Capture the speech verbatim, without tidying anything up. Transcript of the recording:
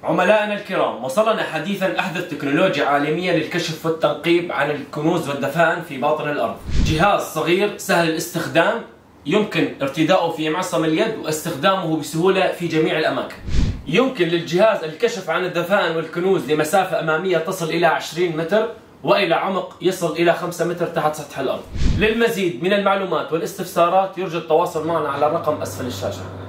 عملائنا الكرام، وصلنا حديثا أحدث تكنولوجيا عالمية للكشف والتنقيب عن الكنوز والدفائن في باطن الأرض. جهاز صغير سهل الاستخدام يمكن ارتداؤه في معصم اليد واستخدامه بسهولة في جميع الأماكن. يمكن للجهاز الكشف عن الدفائن والكنوز لمسافة أمامية تصل إلى عشرين متر وإلى عمق يصل إلى خمسة متر تحت سطح الأرض. للمزيد من المعلومات والاستفسارات يرجى التواصل معنا على الرقم أسفل الشاشة.